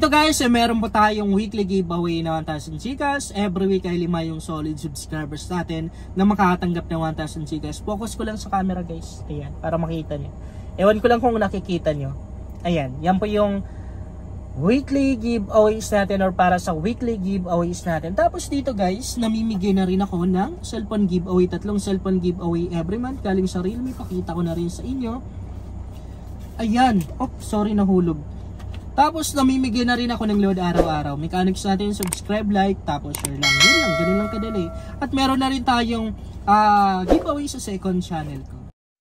Dito guys, meron po tayong weekly giveaway na 1,000 Gcash. Every week ay 5 yung solid subscribers natin na makakatanggap ng 1,000 Gcash. Focus ko lang sa camera guys. Ayan, para makita nyo. Ewan ko lang kung nakikita nyo. Ayan, yan po yung weekly giveaways natin or para sa weekly giveaways natin. Tapos dito guys, namimigay na rin ako ng cellphone giveaway. 3 cellphone giveaway every month. Galing sa Realme, pakita ko na rin sa inyo. Ayan, sorry nahulog. Tapos namimigay na rin ako ng load araw-araw. Mechanics natin, subscribe, like, tapos share lang. Yun lang, ganun lang kadali. At meron na rin tayong giveaway sa second channel ko.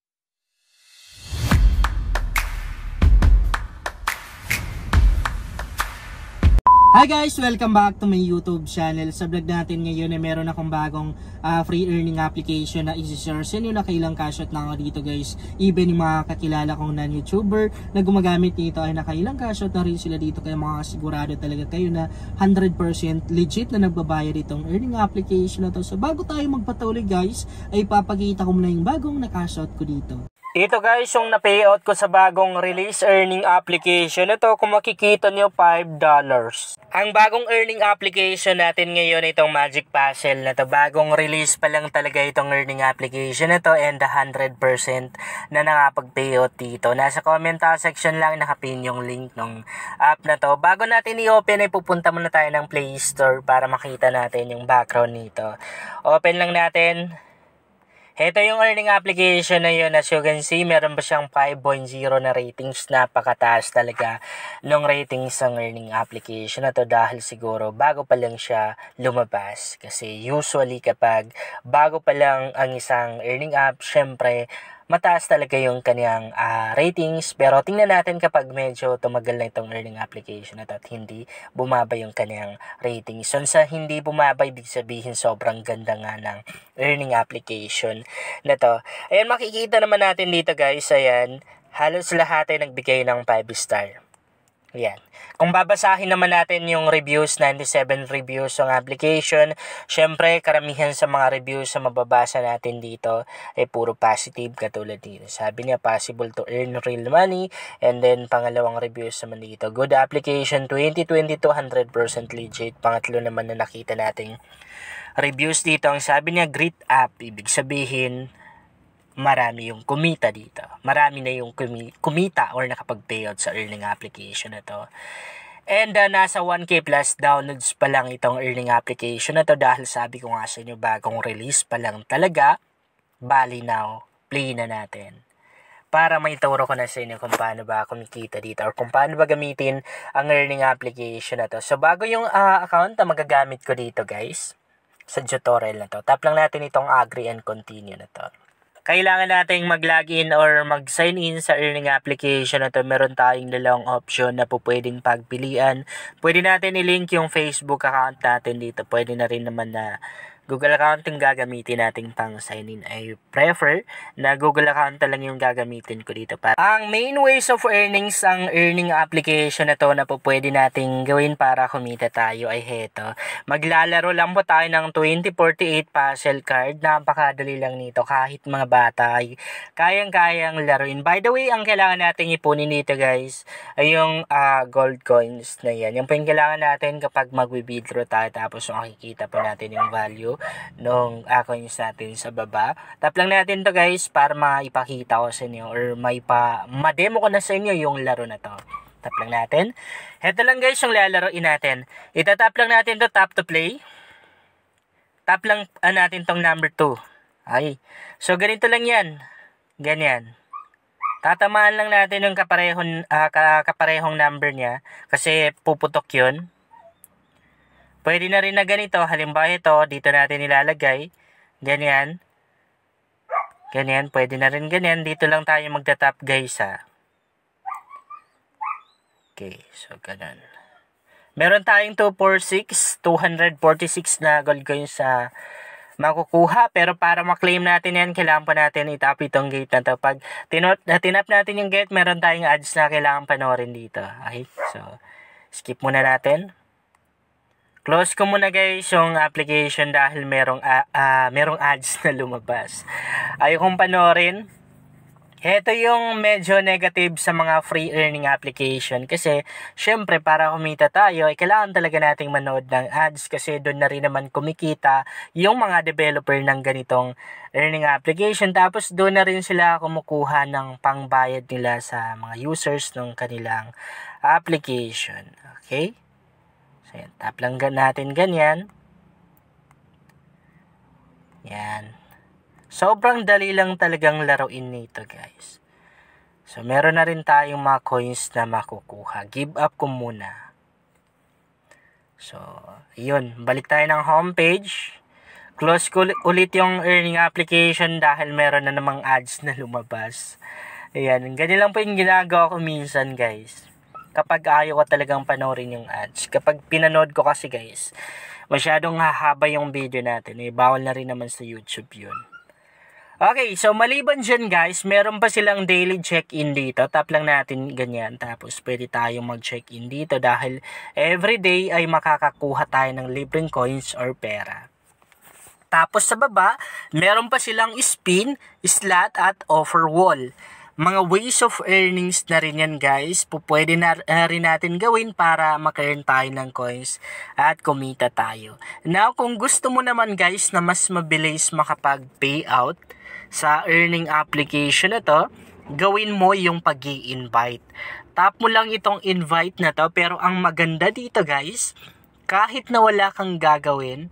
Hi guys! Welcome back to my YouTube channel. Sa vlog natin ngayon ay meron akong bagong free earning application na isi-share sa inyo. Nakailang cashot na ako dito guys. Even yung mga kakilala kong non-YouTuber na gumagamit nito ay nakailang cashot na rin sila dito. Kaya makakasigurado talaga kayo na 100% legit na nagbabayad itong earning application na to. So bago tayo magpatuloy guys, ay papakita ko muna yung bagong na-cashot ko dito. Ito guys, yung na-payout ko sa bagong release earning application. Ito, kung makikita nyo, $5. Ang bagong earning application natin ngayon, itong Magic Puzzle na to. Bagong release pa lang talaga itong earning application na to and 100% na nakapag-payout dito. Nasa comment section lang nakapin yung link ng app na to. Bago natin i-open ay pupunta muna tayo ng Play Store para makita natin yung background nito. Open lang natin. Ito yung earning application na yun. As you can see, meron ba siyang 5.0 na ratings. Napakataas talaga ng ratings ng earning application na to dahil siguro bago pa lang siya lumabas. Kasi usually kapag bago pa lang ang isang earning app, syempre mataas talaga yung kanyang ratings. Pero tingnan natin kapag medyo tumagal na itong earning application na to at hindi bumaba yung kanyang ratings. So sa hindi bumaba, ibig sabihin sobrang ganda nga ng earning application na to. Ayan, makikita naman natin dito guys. Ayan, halos lahat ay nagbigay ng 5 star. Ayan. Kung babasahin naman natin yung reviews, 97 reviews ng application, syempre karamihan sa mga reviews sa mababasa natin dito ay puro positive katulad dito. Sabi niya possible to earn real money, and then pangalawang reviews naman dito, good application 2022 100% legit. Pangatlo naman na nakita nating reviews dito, ang sabi niya great app, ibig sabihin marami yung kumita dito. Marami na yung kumita or nakapag-payout sa earning application na to. And nasa 1K plus downloads pa lang itong earning application na to dahil sabi ko nga sa inyo bagong release pa lang talaga. Bali now, play na natin. Para may turo ko na sa inyo kung paano ba kumikita dito or kung paano ba gamitin ang earning application na to. So bago yung account na magagamit ko dito guys, sa tutorial na to, tap lang natin itong agree and continue na to. Kailangan nating mag-login or mag-sign in sa earning application na to. Meron tayong dalawang option na po pwedeng pagpilian. Pwede natin i-link yung Facebook account natin dito. Pwede na rin naman na Google account yung gagamitin nating pang sign in. I prefer na Google account lang yung gagamitin ko dito. Ang main ways of earnings, ang earning application na to na po pwede nating gawin para kumita tayo ay heto. Maglalaro lang po tayo ng 2048 puzzle card. Napakadali lang nito. Kahit mga bata ay kayang-kayang laruin. By the way, ang kailangan nating ipunin dito guys ay yung gold coins na yan. Yung po yung kailangan natin kapag mag-withdraw tayo tapos makikita po natin yung value nung coins natin sa baba. Tap lang natin to guys para maipakita ko sa inyo or ma-demo ko na sa inyo yung laro na to. Tap lang natin. Ito lang guys yung lalaroin natin. Itatap lang natin to, tap to play. Tap lang natin tong number 2. Ay. So ganito lang yan. Ganyan. Tatamaan lang natin yung kaparehong number niya kasi puputok yun. Pwede na rin na ganito. Halimbawa ito, dito natin ilalagay. Ganyan. Ganyan. Pwede na rin ganyan. Dito lang tayo magtatap guys ha. Okay. So, ganun. Meron tayong 246 na gold coins sa makukuha. Pero para maklaim natin yan, kailangan pa natin itap itong gate na to. Pag tinap natin yung gate, meron tayong ads na kailangan panoorin dito. Okay? So, skip muna natin. Close ko muna guys yung application dahil merong ads na lumabas. Ayaw kong panoorin. Ito yung medyo negative sa mga free earning application kasi syempre para kumita tayo ay kailangan talaga nating manood ng ads kasi doon na rin naman kumikita yung mga developer ng ganitong earning application, tapos doon na rin sila kumukuha ng pangbayad nila sa mga users ng kanilang application. Okay? So yan, tap lang natin ganyan. Yan. Sobrang dali lang talagang laruin nito, guys. So, meron na rin tayong mga coins na makukuha. Give up ko muna. So, yun. Balik tayo ng homepage. Close ko ulit yung earning application dahil meron na namang ads na lumabas. Ayan. Ganyan lang po yung ginagawa ko minsan, guys. Kapag ayaw ko talagang panoorin yung ads. Kapag pinanood ko kasi, guys, masyadong hahaba yung video natin. Bawal na rin naman sa YouTube yun. Okay, so maliban dyan guys, meron pa silang daily check-in dito. Tap lang natin ganyan. Tapos pwede tayong mag-check-in dito dahil everyday ay makakakuha tayo ng libreng coins or pera. Tapos sa baba, meron pa silang spin, slot at offer wall. Mga ways of earnings na rin yan guys. Pwede na rin natin gawin para maka-earn tayo ng coins at kumita tayo. Now, kung gusto mo naman guys na mas mabilis makapag-payout sa earning application na to, gawin mo yung pag-i-invite. Tap mo lang itong invite na to, pero ang maganda dito guys, kahit na wala kang gagawin,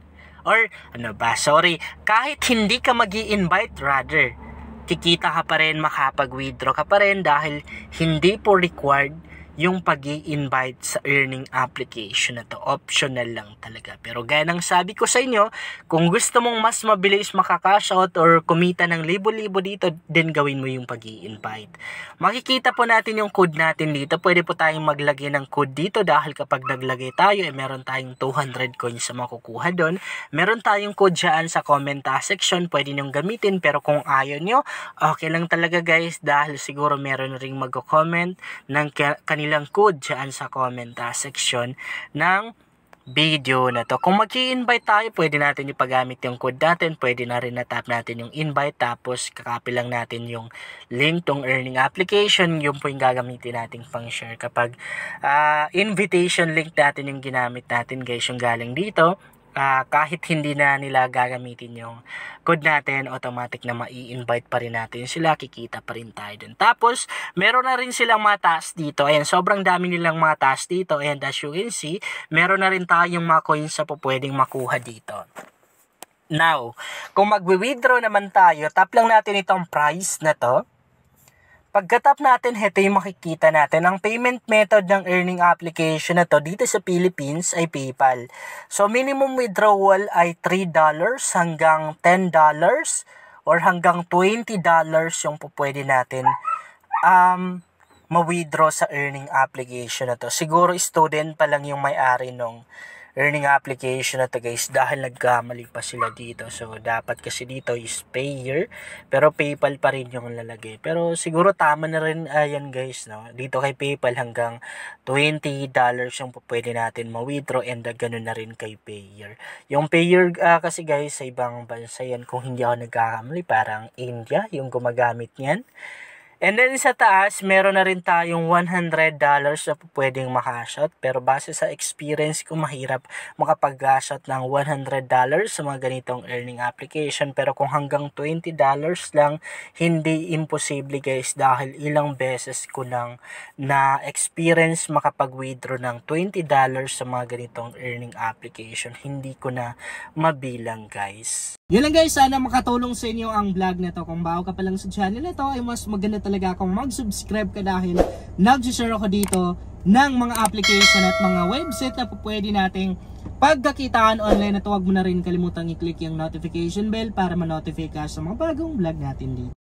kahit hindi ka mag-i-invite rather, kikita ka pa rin, makapag-withdraw ka pa rin dahil hindi po required yung pag-i-invite sa earning application na to. Optional lang talaga. Pero gaya ng sabi ko sa inyo, kung gusto mong mas mabilis makakash out or kumita ng libo-libo dito, then gawin mo yung pag-i-invite. Makikita po natin yung code natin dito. Pwede po tayong maglagay ng code dito dahil kapag naglagay tayo, meron tayong 200 coins na makukuha doon. Meron tayong code dyan sa comment section. Pwede nyong gamitin, pero kung ayaw nyo, okay lang talaga guys dahil siguro meron ring mag-comment ng kanilang code dyan sa comment section ng video na to. Kung mag-i-invite tayo, pwede natin ipagamit yung code natin. Pwede na rin na-tap natin yung invite. Tapos, kakopy lang natin yung link tong earning application. Yung po yung gagamitin natin pang share. Kapag invitation link natin yung ginamit natin guys, yung galing dito, kahit hindi na nila gagamitin yung code natin, automatic na mai-invite pa rin natin sila, kikita pa rin tayo dun. Tapos, meron na rin silang mga tasks dito. Ayan, sobrang dami nilang mga tasks dito. And as you can see, meron na rin tayong mga coins na po pwedeng makuha dito. Now, kung magwi-withdraw naman tayo, tap lang natin itong price na to. Pagka-tap natin, ito yung makikita natin. Ang payment method ng earning application na to dito sa Philippines ay PayPal. So, minimum withdrawal ay $3 hanggang $10 or hanggang $20 yung pwede natin ma-withdraw sa earning application na to. Siguro student pa lang yung may-ari nung earning application na to guys dahil nagkamali pa sila dito. So, dapat kasi dito is payer pero PayPal pa rin yung lalagay. Pero siguro tama na rin yan guys, no? Dito kay PayPal hanggang $20 yung pwede natin ma-withdraw and ganun na rin kay payer. Yung payer kasi guys sa ibang bansa yan, kung hindi ako nagkakamali, parang India yung gumagamit niyan. And then sa taas, meron na rin tayong $100 na pwedeng makashout. Pero base sa experience ko, mahirap makapag-gashout ng $100 sa mga ganitong earning application. Pero kung hanggang $20 lang, hindi imposible guys dahil ilang beses ko nang na-experience makapag-withdraw ng $20 sa mga ganitong earning application. Hindi ko na mabilang guys. Yun lang guys, sana makatulong sa inyo ang vlog na to. Kung bago ka pa lang sa channel na to, ay mas maganda talaga kung mag-subscribe ka dahil nag-share ako dito ng mga application at mga website na pwede nating pagkakitaan online at huwag mo na rin kalimutang i-click yung notification bell para ma-notify ka sa mga bagong vlog natin dito.